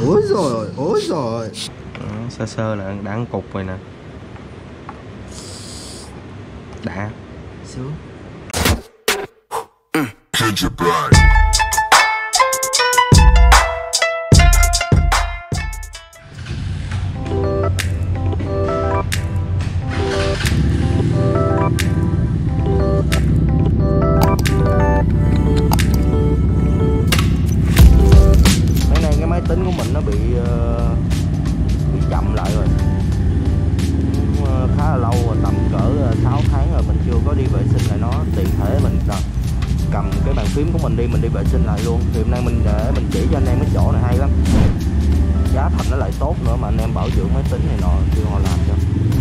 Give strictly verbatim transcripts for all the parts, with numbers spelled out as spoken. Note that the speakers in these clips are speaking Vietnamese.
Ôi rồi, ôi rồi. Sơ sơ là đã ăn cục rồi nè. Đã. Sướng. Mấy nay cái máy tính của mình nó bị uh, bị chậm lại rồi. Khá là lâu rồi, tầm cỡ sáu tháng rồi mình chưa có đi vệ sinh lại nó. Tiện thể mình cầm cái bàn phím của mình đi, mình đi vệ sinh lại luôn. Thì hôm nay mình để mình chỉ cho anh em cái chỗ này hay lắm. Giá thành nó lại tốt nữa, mà anh em bảo dưỡng máy tính này nọ kêu họ làm cho.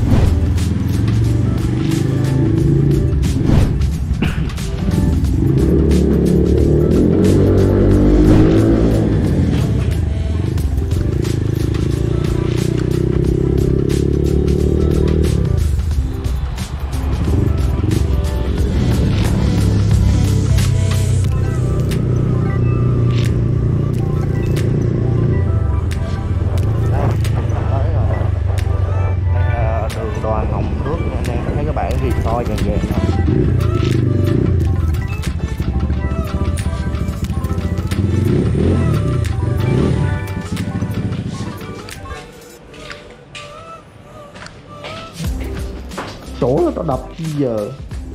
Chỗ nó tao đập giờ.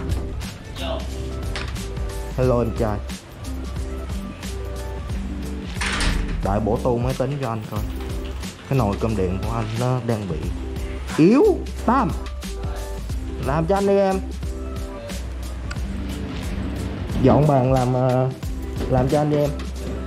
Hello anh trai. Đại bổ tu máy tính cho anh coi. Cái nồi cơm điện của anh nó đang bị yếu. Tam làm cho anh đi em. Dọn bàn làm làm cho anh đi em.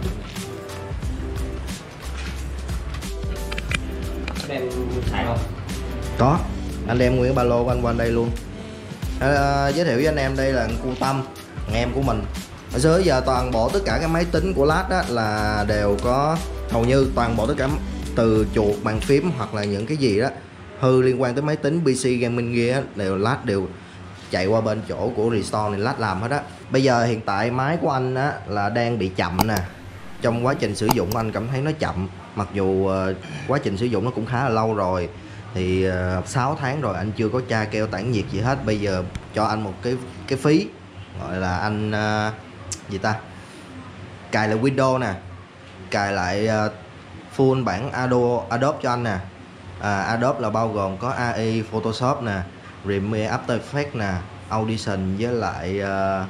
Đem xài không? Có. Anh đem nguyên cái ba lô của anh qua đây luôn. À, giới thiệu với anh em đây là cô Tâm, anh em của mình. Hồi xưa giờ toàn bộ tất cả các máy tính của Lát á, là đều có, hầu như toàn bộ tất cả từ chuột, bàn phím hoặc là những cái gì đó hư liên quan tới máy tính pê xê gaming gear á, đều Lát đều chạy qua bên chỗ của Restore này Lát làm hết á. Bây giờ hiện tại máy của anh á là đang bị chậm nè. Trong quá trình sử dụng anh cảm thấy nó chậm, mặc dù uh, quá trình sử dụng nó cũng khá là lâu rồi. Thì uh, sáu tháng rồi anh chưa có tra keo tản nhiệt gì hết. Bây giờ cho anh một cái cái phí gọi là anh uh, gì ta, cài lại Windows nè, cài lại uh, full bản Adobe, Adobe cho anh nè. à, Adobe là bao gồm có a i, Photoshop nè, Premiere, After Effects nè, Audition với lại uh,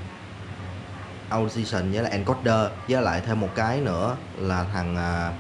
Audition với lại Encoder, với lại thêm một cái nữa là thằng uh,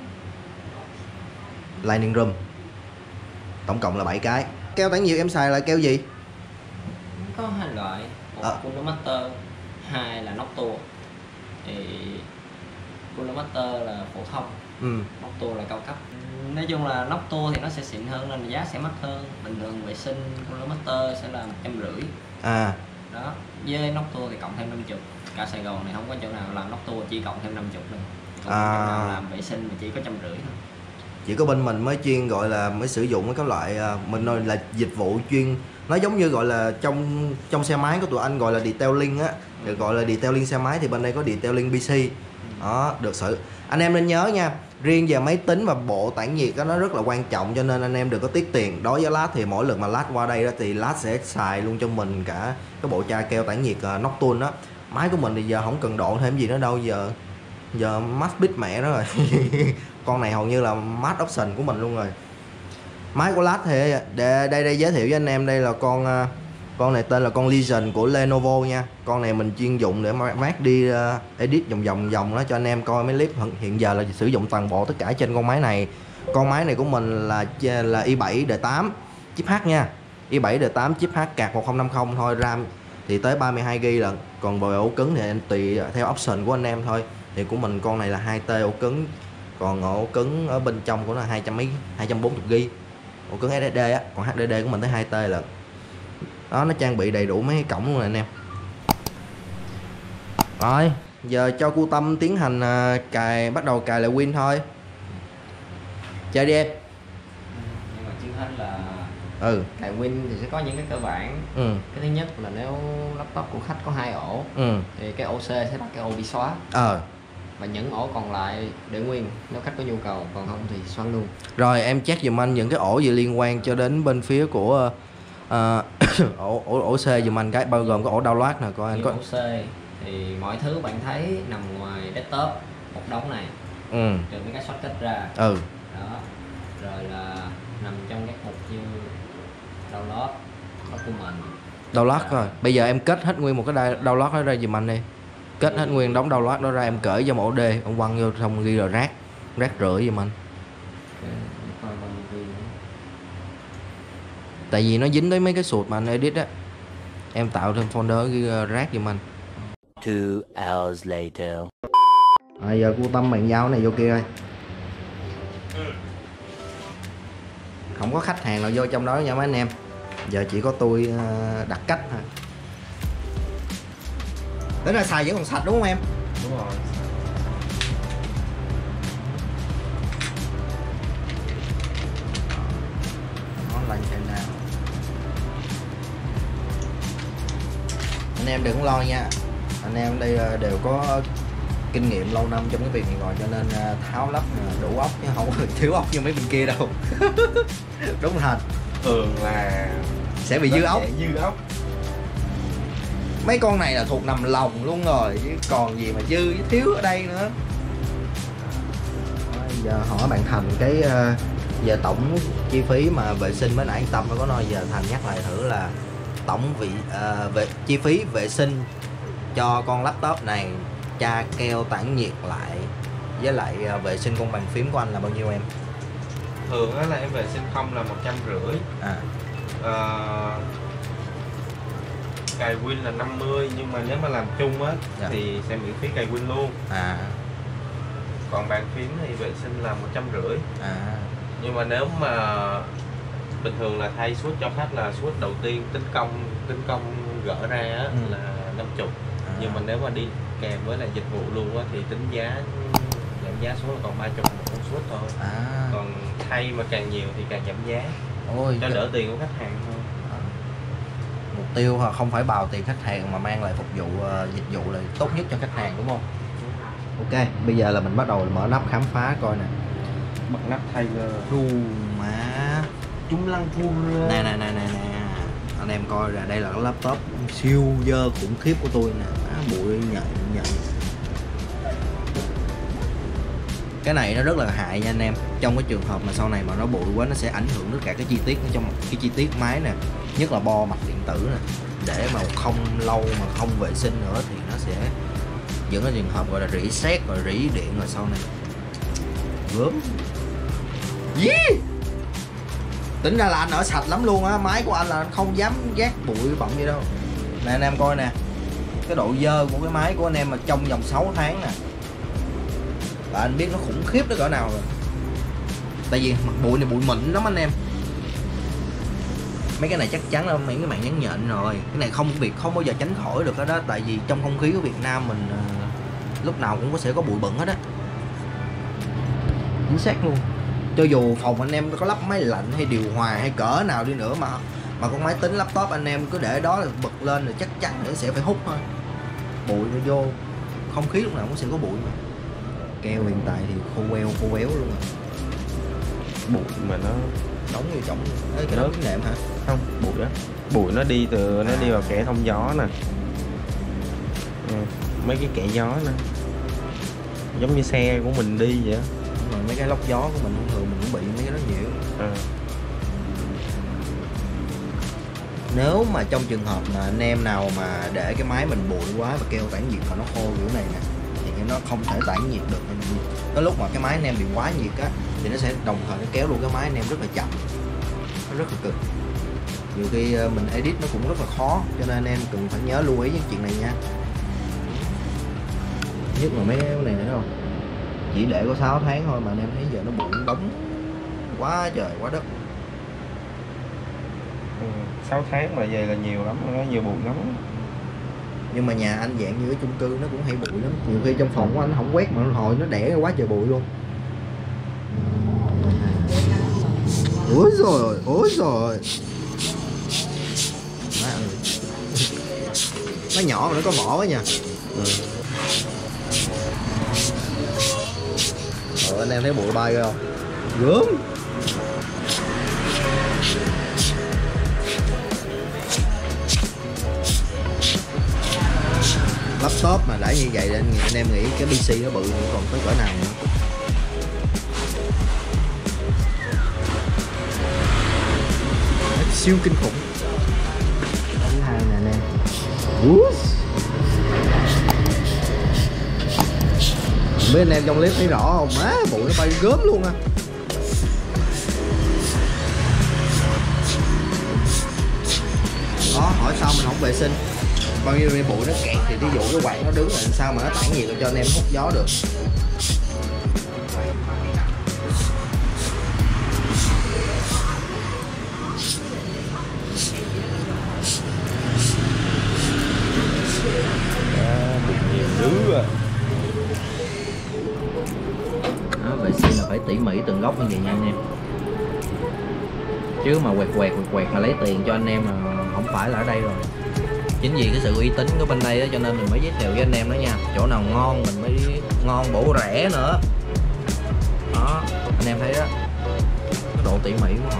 Lightning Room. Tổng cộng là bảy cái. Keo tản nhiệt em xài là keo gì? Có hai loại, một à. Cooler Master, hai là Noctua. Thì Cooler Master là phổ thông, ừ. Noctua là cao cấp. Nói chung là Noctua thì nó sẽ xịn hơn nên giá sẽ mắc hơn. Bình thường vệ sinh Cooler Master sẽ là một trăm rưỡi. À. Đó, với Noctua thì cộng thêm năm mươi. Cả Sài Gòn này không có chỗ nào làm Noctua chỉ cộng thêm năm mươi nữa. Còn à. chỗ nào làm vệ sinh thì chỉ có trăm rưỡi thôi. Chỉ có bên mình mới chuyên gọi là mới sử dụng mấy cái loại mình nói là dịch vụ chuyên, nó giống như gọi là trong trong xe máy của tụi anh gọi là detailing á, được gọi là detailing xe máy, thì bên đây có detailing pê xê. Đó, được sự anh em nên nhớ nha, riêng về máy tính và bộ tản nhiệt đó, nó rất là quan trọng, cho nên anh em đừng có tiếc tiền. Đối với Lát thì mỗi lần mà Lát qua đây đó thì Lát sẽ xài luôn cho mình cả cái bộ chai keo tản nhiệt uh, Noctua đó. Máy của mình thì giờ không cần độ thêm gì nữa đâu, giờ giờ max bit mẹ đó rồi. Con này hầu như là max option của mình luôn rồi. Máy của Lát thì để đây đây giới thiệu với anh em, đây là con con này tên là con Legion của Lenovo nha. Con này mình chuyên dụng để vác đi uh, edit vòng vòng vòng đó cho anh em coi mấy clip. Hiện giờ là sử dụng toàn bộ tất cả trên con máy này. Con máy này của mình là là i bảy D tám chip H nha. i bảy D tám chip H card một không năm không thôi, RAM thì tới ba mươi hai gi-ga-bai lận. Còn về ổ cứng thì anh tùy theo option của anh em thôi. Thì của mình con này là hai T ổ cứng, còn ổ cứng ở bên trong của nó hai trăm mấy, hai trăm bốn mươi gi-ga-bai ổ cứng ét ét đê á, còn hát đê đê của mình tới hai T lận. Đó, nó trang bị đầy đủ mấy cái cổng luôn nè anh em. Rồi, giờ cho cô Tâm tiến hành uh, cài, bắt đầu cài lại Win thôi. Chơi đi em. Nhưng mà chưa hết là ừ cài Win thì sẽ có những cái cơ bản. ừ. Cái thứ nhất là nếu laptop của khách có hai ổ, ừ. thì cái ổ C sẽ đặt cái ổ bị xóa. ờ và những ổ còn lại để nguyên nếu khách có nhu cầu, còn không thì xoắn luôn. Rồi em check giùm anh những cái ổ gì liên quan cho đến bên phía của uh, ổ, ổ ổ C giùm anh cái, bao gồm có ổ download nè, coi anh có ổ C thì mọi thứ bạn thấy nằm ngoài desktop một đống này, ừ. trừ mấy cái shortcut ra. Ừ. Đó. Rồi là nằm trong các mục như download, document. Download rồi. Bây giờ em kết hết nguyên một cái download đó ra giùm anh đi. Kết hết nguyên đóng download đó ra, em cởi cho một ổ D, ông quăng vô xong ghi rồi rác, rác rưởi giùm anh. Tại vì nó dính tới mấy cái sụt mà anh edit á. Em tạo thêm folder ghi rác giùm anh. Two hours later. À, giờ cô Tâm bàn giao cái này vô kia ơi. Không có khách hàng nào vô trong đó nha mấy anh em. Giờ chỉ có tôi đặt cách thôi. Tính ra xài vẫn còn sạch đúng không em? Đúng rồi. Nó lành chạy nào. Anh em đừng lo nha. Anh em đây đều có kinh nghiệm lâu năm trong cái việc này rồi, cho nên tháo lắp đủ ốc chứ không thiếu ốc như mấy bên kia đâu. Đúng thật. Thường là sẽ bị dư ốc. Dư ốc. Mấy con này là thuộc nằm lòng luôn rồi chứ còn gì mà dư với thiếu ở đây nữa. Giờ hỏi bạn Thành cái uh, giờ tổng chi phí mà vệ sinh mới nãy anh Tâm nó có nói, giờ Thành nhắc lại thử là tổng vị uh, về chi phí vệ sinh cho con laptop này, tra keo tản nhiệt lại với lại uh, vệ sinh con bàn phím của anh là bao nhiêu em? Thường á là em vệ sinh không là một trăm rưỡi. À. Uh, cài Win là năm mươi, nhưng mà nếu mà làm chung á dạ. thì sẽ miễn phí cài Win luôn. À. Còn bàn phím thì vệ sinh là một trăm rưỡi. À. Nhưng mà nếu mà bình thường là thay suốt cho khách là suốt đầu tiên tính công tính công gỡ ra á, ừ. là năm mươi. À. Nhưng mà nếu mà đi kèm với lại dịch vụ luôn á thì tính giá giảm giá xuống là còn ba mươi một suốt thôi. À. Còn thay mà càng nhiều thì càng giảm giá. Ôi, cho đỡ tiền của khách hàng thôi. Mục tiêu không phải bào tiền khách hàng mà mang lại phục vụ uh, dịch vụ là tốt nhất cho khách hàng đúng không? Ok, bây giờ là mình bắt đầu mở nắp khám phá coi nè. Bật nắp thay Ru má chúng lăng phun nè nè nè nè nè anh em coi là đây là cái laptop siêu dơ khủng khiếp của tôi nè. Á, bụi nhận nhận cái này nó rất là hại nha anh em. Trong cái trường hợp mà sau này mà nó bụi quá, nó sẽ ảnh hưởng đến cả cái chi tiết trong cái chi tiết máy nè, nhất là bo mặt điện tử nè. Để mà không lâu mà không vệ sinh nữa thì nó sẽ dẫn đến trường hợp gọi là rỉ sét rồi rỉ điện rồi sau này gớm. Yeah! Tính ra là anh ở sạch lắm luôn á, máy của anh là anh không dám gác bụi bặm gì đâu. Nè anh em coi nè, cái độ dơ của cái máy của anh em mà trong vòng sáu tháng nè là anh biết nó khủng khiếp đến cỡ nào rồi. Tại vì mặt bụi này bụi mịn lắm anh em. Mấy cái này chắc chắn là mấy cái màn nhắn nhện rồi. Cái này không việc không bao giờ tránh khỏi được đó, đó. Tại vì trong không khí của Việt Nam mình uh, lúc nào cũng có sẽ có bụi bẩn hết á. Chính xác luôn. Cho dù phòng anh em có lắp máy lạnh hay điều hòa hay cỡ nào đi nữa mà mà con máy tính laptop anh em cứ để đó là bật lên là chắc chắn nó sẽ phải hút thôi. Bụi nó vô, không khí lúc nào cũng sẽ có bụi mà. Keo hiện tại thì khô queo khô quéo luôn rồi. Bụi mà nó đóng như trống. Ê, cái đó cái nệm hả? Không, bụi đó. Bụi nó đi từ nó à. đi vào kẽ thông gió nè. Ừ, mấy cái kẽ gió nè. Giống như xe của mình đi vậy á. Mà mấy cái lốc gió của mình thông thường mình cũng bị mấy cái đó nhiều. À. Nếu mà trong trường hợp mà anh em nào mà để cái máy mình bụi quá và keo tản nhiệt mà nó khô kiểu này nè thì nó không thể tản nhiệt được. Cái lúc mà cái máy anh em bị quá nhiệt á thì nó sẽ đồng thời nó kéo luôn cái máy anh em rất là chậm, nó rất là cực. Nhiều khi mình edit nó cũng rất là khó, cho nên anh em cần phải nhớ lưu ý những chuyện này nha. Nhất là mấy cái này nữa không, chỉ để có sáu tháng thôi mà anh em thấy giờ nó bụi đóng quá trời quá đất. Ừ, sáu tháng mà về là nhiều lắm, nó nhiều bụi lắm. Nhưng mà nhà anh dạng như cái chung cư nó cũng hay bụi lắm. Nhiều khi trong phòng của anh không quét mà hồi nó đẻ quá trời bụi luôn. Ôi rồi, ôi rồi. Nó nhỏ mà nó có vỏ quá nha. Ừ. Rồi anh em thấy bụi bay không? Gớm. Laptop mà đã như vậy nên anh em nghĩ cái pê xê nó bự còn tới cỡ nào nữa. Siêu kinh khủng. Thứ hai nè anh em. Mấy anh em trong clip thấy rõ không? Má bụi nó bay gớm luôn à. Đó, hỏi sao mình không vệ sinh. Bao nhiêu bụi nó kẹt thì ví dụ cái quạt nó đứng là sao mà nó tản nhiệt cho anh em hút gió được. Đó, vệ sinh là phải tỉ mỉ từng góc như vậy nha anh em, chứ mà quẹt quẹt quẹt quẹt mà lấy tiền cho anh em mà không phải là ở đây rồi. Chính vì cái sự uy tín của bên đây đó cho nên mình mới giới thiệu với anh em đó nha, chỗ nào ngon mình mới ngon bổ rẻ nữa. Đó anh em thấy đó, cái độ tỉ mỉ của họ.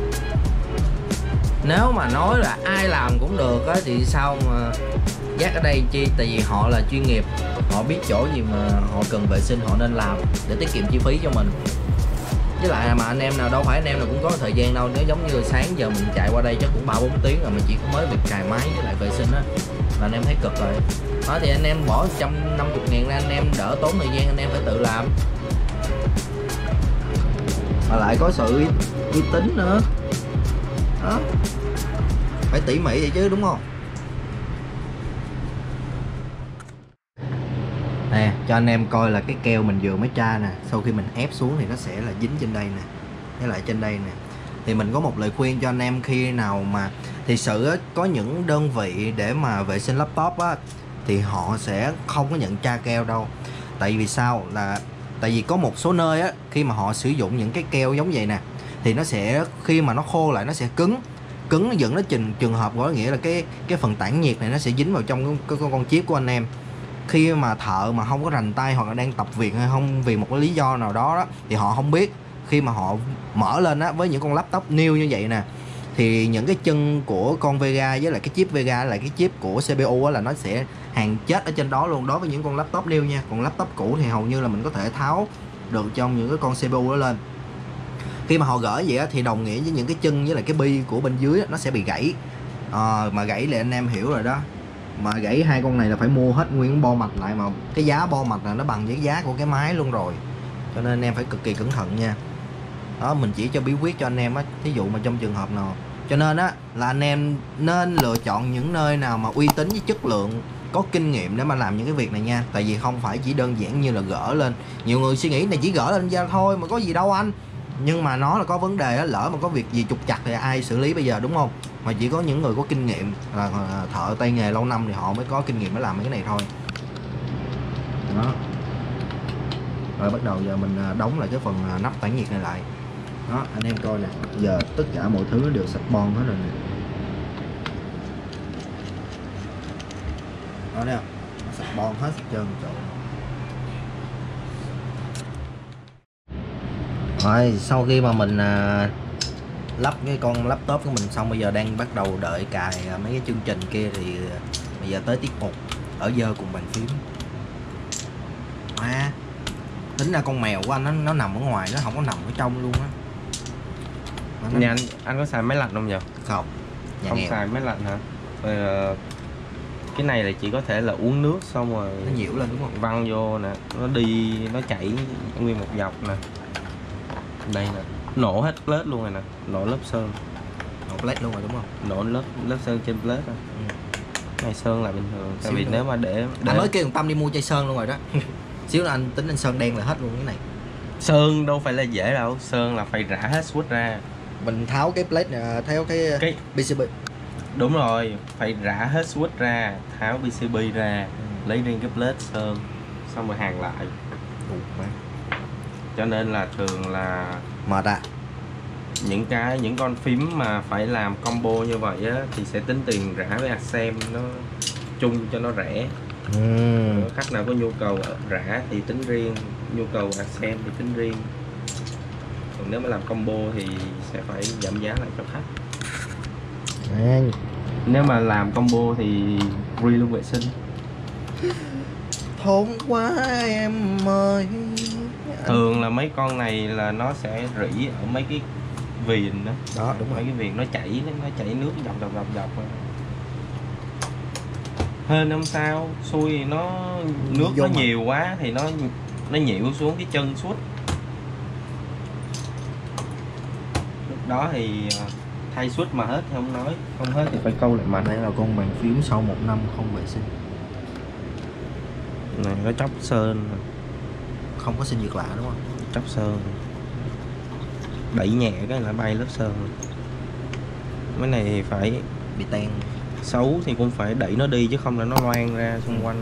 Nếu mà nói là ai làm cũng được á thì sao mà Giác ở đây chi, tại vì họ là chuyên nghiệp, họ biết chỗ gì mà họ cần vệ sinh họ nên làm để tiết kiệm chi phí cho mình. Với lại mà anh em nào đâu phải anh em nào cũng có thời gian đâu, nếu giống như sáng giờ mình chạy qua đây chắc cũng ba bốn tiếng rồi, mình chỉ có mới việc cài máy với lại vệ sinh á là anh em thấy cực rồi. Đó thì anh em bỏ một trăm năm mươi ngàn ra, anh em đỡ tốn thời gian anh em phải tự làm, mà lại có sự uy, uy tín nữa. Đó, Phải tỉ mỉ vậy chứ đúng không? nè cho anh em coi là cái keo mình vừa mới tra nè, sau khi mình ép xuống thì nó sẽ là dính trên đây nè, với lại trên đây nè. Thì mình có một lời khuyên cho anh em khi nào mà thì sự á, có những đơn vị để mà vệ sinh laptop á thì họ sẽ không có nhận tra keo đâu. Tại vì sao là tại vì có một số nơi á khi mà họ sử dụng những cái keo giống vậy nè thì nó sẽ khi mà nó khô lại nó sẽ cứng cứng nó dẫn đến trường trường hợp có nghĩa là cái cái phần tản nhiệt này nó sẽ dính vào trong cái, cái con chip của anh em. Khi mà thợ mà không có rành tay hoặc là đang tập việc hay không vì một cái lý do nào đó, đó thì họ không biết, khi mà họ mở lên á với những con laptop new như vậy nè thì những cái chân của con Vega với lại cái chip Vega lại cái chip của xê pê u á là nó sẽ hàng chết ở trên đó luôn, đối với những con laptop new nha. Còn laptop cũ thì hầu như là mình có thể tháo được trong những cái con xê pê u đó lên. Khi mà họ gỡ vậy á thì đồng nghĩa với những cái chân với lại cái bi của bên dưới á, nó sẽ bị gãy. À, mà gãy là anh em hiểu rồi đó, mà gãy hai con này là phải mua hết nguyên bo mạch lại, mà cái giá bo mạch là nó bằng với giá của cái máy luôn rồi, cho nên anh em phải cực kỳ cẩn thận nha. Đó, mình chỉ cho bí quyết cho anh em á, thí dụ mà trong trường hợp nào, cho nên á là anh em nên lựa chọn những nơi nào mà uy tín với chất lượng, có kinh nghiệm để mà làm những cái việc này nha. Tại vì không phải chỉ đơn giản như là gỡ lên, nhiều người suy nghĩ này chỉ gỡ lên ra thôi mà có gì đâu anh, nhưng mà nó là có vấn đề á, lỡ mà có việc gì trục trặc thì ai xử lý bây giờ, đúng không? Mà chỉ có những người có kinh nghiệm là thợ tay nghề lâu năm thì họ mới có kinh nghiệm để làm mấy cái này thôi. Đó. Rồi bắt đầu giờ mình đóng lại cái phần nắp tản nhiệt này lại. Đó, anh em coi nè, giờ tất cả mọi thứ nó đều sạch bon hết rồi nè. Đó nè, nó sạch bon hết trơn trộn. Rồi, sau khi mà mình à, lắp cái con laptop của mình xong, bây giờ đang bắt đầu đợi cài mấy cái chương trình kia thì bây giờ tới tiết mục ở dơ cùng bàn phím. À, tính ra con mèo của anh nó, nó nằm ở ngoài, nó không có nằm ở trong luôn á. Nó... Nhà anh, anh có xài máy lạnh không nhỉ? Không, nhà không nghèo. xài máy lạnh hả? Rồi, cái này là chỉ có thể là uống nước xong rồi nó nhiễu lên đúng không? Văng vô nè, nó đi, nó chảy nguyên một dọc nè. Đây nè, nổ hết plate luôn rồi nè, nổ lớp sơn. Nổ plate luôn rồi đúng không? Nổ lớp lớp sơn trên plate rồi. Ừ. Này sơn là bình thường, tại vì nếu mà để, để... Anh mới kêu thằng Tâm đi mua chai sơn luôn rồi đó. Xíu là anh tính anh sơn đen là hết luôn cái này. Sơn đâu phải là dễ đâu, sơn là phải rã hết switch ra. Mình tháo cái plate nè, tháo cái, cái pê xê bê. Đúng rồi, phải rã hết switch ra, tháo pê xê bê ra, ừ. lấy riêng cái plate sơn, xong rồi hàn lại. Ủa, cho nên là thường là mệt à. Những cái những con phím mà phải làm combo như vậy á thì sẽ tính tiền rã với Accem nó chung cho nó rẻ. Ừ. Khách nào có nhu cầu rã thì tính riêng, nhu cầu đặt xem thì tính riêng, còn nếu mà làm combo thì sẽ phải giảm giá lại cho khách. À. Nếu mà làm combo thì free luôn vệ sinh. Thốn quá em ơi. Thường là mấy con này là nó sẽ rỉ ở mấy cái viền đó. Đó đúng Mấy rồi. cái viền nó chảy nó chảy nước dọc dọc dọc dọc. Hên không sao, xui thì nó nước Vô nó mà. nhiều quá thì nó nó nhiễu xuống cái chân suốt. Lúc đó thì thay suốt mà hết thì không nói, không hết thì phải câu lại mạnh. Đây là con bàn phím sau một năm không vệ sinh. Này có chóc sơn, Không có sinh vật lạ đúng không? chóc sơn. Đẩy nhẹ cái là bay lớp sơn. Cái này thì phải Bị tan. xấu thì cũng phải đẩy nó đi chứ không là nó loang ra xung quanh.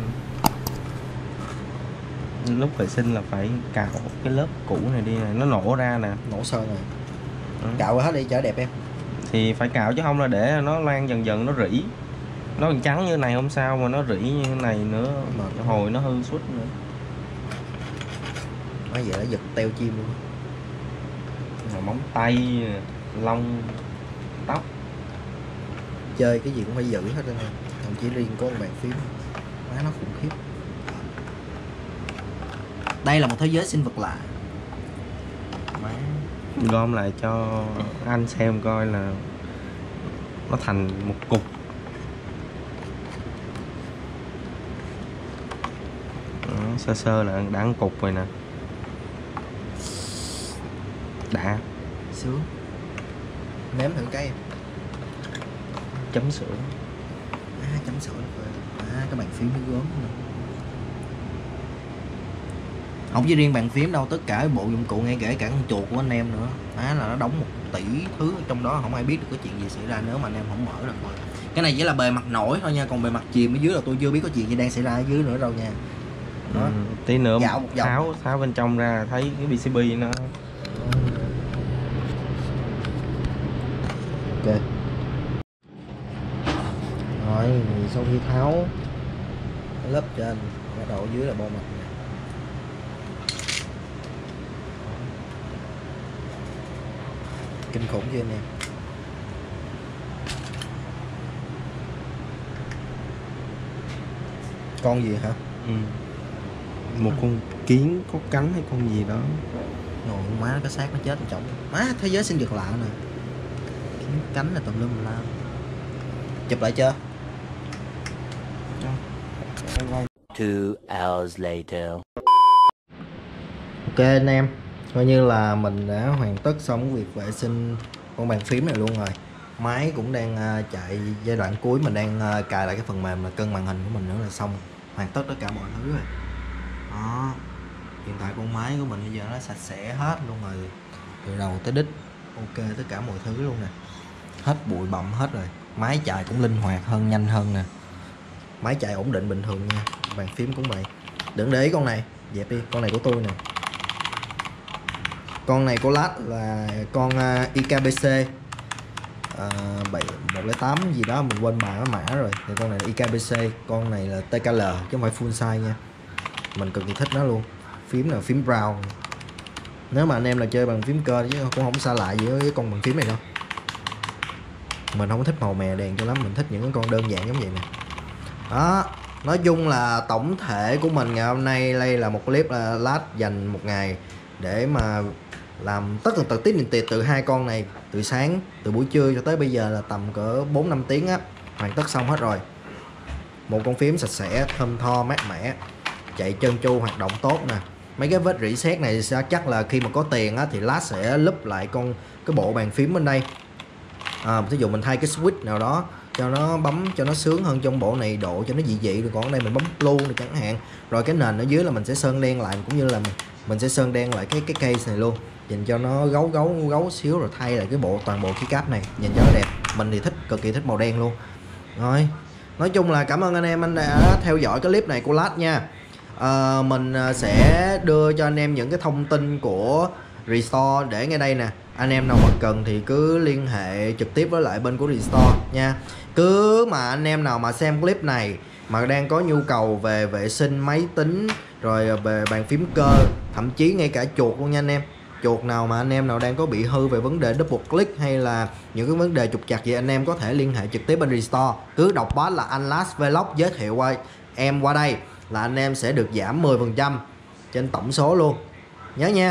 Lúc vệ sinh là phải cạo cái lớp cũ này đi này, nó nổ ra nè. Nổ sơn rồi. Ừ. Cạo hết đi cho đẹp em. Thì phải cạo chứ không là để nó loang dần dần nó rỉ. Nó còn trắng như này không sao mà nó rỉ như thế này nữa, Mà hồi nó hư suốt nữa. nói vậy là giật teo chim luôn. Rồi móng tay, lông, tóc. Chơi cái gì cũng phải giữ hết trơn em. Thậm chí riêng có một bàn phím má nó khủng khiếp. Đây là một thế giới sinh vật lạ. Má. Gom lại cho anh xem coi là nó thành một cục. Đó, sơ sơ là đã ăn cục rồi nè. Đã. Sướng. Nếm thử cái em. Chấm sữa. À, chấm sữa rồi. À, cái bàn phím nó gớm nữa. Không chỉ riêng bàn phím đâu, tất cả bộ dụng cụ ngay kể cả con chuột của anh em nữa. Á là nó đóng một tỷ thứ ở trong đó, không ai biết được có chuyện gì xảy ra nếu mà anh em không mở được rồi. Cái này chỉ là bề mặt nổi thôi nha, còn bề mặt chìm ở dưới là tôi chưa biết có chuyện gì đang xảy ra ở dưới nữa đâu nha. Đó. Ừ, tí nữa Dạo một vòng. tháo tháo bên trong ra thấy cái pê xê bê nó. Ok. Rồi sau khi tháo cái lớp trên, bắt đầu ở dưới là bo mặt nè. Kinh khủng chưa anh em? Con gì hả? Ừ. Một con kiến có cánh hay con gì đó. Ngồi má cái xác nó chết trọng. Má thế giới sinh vật lạ nè. Kiến cánh là tùm lum la. Chụp lại chưa? Two hours later. Ok anh em, coi như là mình đã hoàn tất xong việc vệ sinh con bàn phím này luôn rồi. Máy cũng đang uh, chạy giai đoạn cuối, mình đang uh, cài lại cái phần mềm là cân màn hình của mình nữa là xong, hoàn tất tất cả mọi thứ rồi. Đó, hiện tại con máy của mình bây giờ nó sạch sẽ hết luôn rồi, từ đầu tới đít ok tất cả mọi thứ luôn nè, hết bụi bặm hết rồi. Máy chạy cũng linh hoạt hơn, nhanh hơn nè, máy chạy ổn định bình thường nha. Bàn phím cũng vậy, đừng để ý con này, dẹp đi, con này của tôi nè. Con này của lát là con uh, i ca bê xê uh, bảy một không tám gì đó, mình quên bài nó mã rồi. Thì con này là i ca bê xê, con này là tê ca lờ chứ không phải full size nha. Mình cực kỳ thích nó luôn. Phím là phím brown. Nếu mà anh em là chơi bằng phím cơ chứ cũng không xa lạ gì với con bàn phím này đâu. Mình không thích màu mè đèn cho lắm, mình thích những cái con đơn giản giống vậy nè. Đó, nói chung là tổng thể của mình ngày hôm nay đây là một clip là lát dành một ngày để mà làm tất tần tật tiếp liền tiệt từ hai con này, từ sáng từ buổi trưa cho tới bây giờ là tầm cỡ bốn năm tiếng á, hoàn tất xong hết rồi. Một con phím sạch sẽ, thơm tho, mát mẻ, chạy trơn tru, hoạt động tốt nè. Mấy cái vết rỉ sét này sẽ chắc là khi mà có tiền á thì lát sẽ lúp lại con cái bộ bàn phím bên đây. À, ví dụ mình thay cái switch nào đó cho nó bấm cho nó sướng hơn trong bộ này, độ cho nó dị dị rồi, còn ở đây mình bấm blue này chẳng hạn. Rồi cái nền ở dưới là mình sẽ sơn đen lại, cũng như là mình, mình sẽ sơn đen lại cái cái case này luôn, nhìn cho nó gấu gấu gấu xíu, rồi thay lại cái bộ toàn bộ keycap này nhìn cho nó đẹp. Mình thì thích, cực kỳ thích màu đen luôn. Rồi, nói chung là cảm ơn anh em anh đã theo dõi cái clip này của lát nha. À, mình sẽ đưa cho anh em những cái thông tin của Restore để ngay đây nè. Anh em nào mà cần thì cứ liên hệ trực tiếp với lại bên của Restore nha. Cứ mà anh em nào mà xem clip này mà đang có nhu cầu về vệ sinh máy tính rồi về bàn phím cơ thậm chí ngay cả chuột luôn nha anh em. Chuột nào mà anh em nào đang có bị hư về vấn đề double click hay là những cái vấn đề trục trặc gì, anh em có thể liên hệ trực tiếp bên Restore, cứ đọc boss là anh Last Vlog giới thiệu qua em qua đây là anh em sẽ được giảm mười phần trăm trên tổng số luôn, nhớ nha.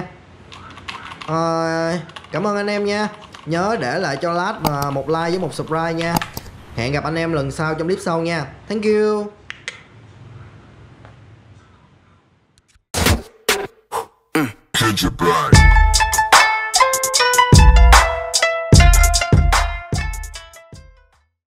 À, cảm ơn anh em nha, nhớ để lại cho Last một like với một subscribe nha. Hẹn gặp anh em lần sau trong clip sau nha. Thank you. Hit your back.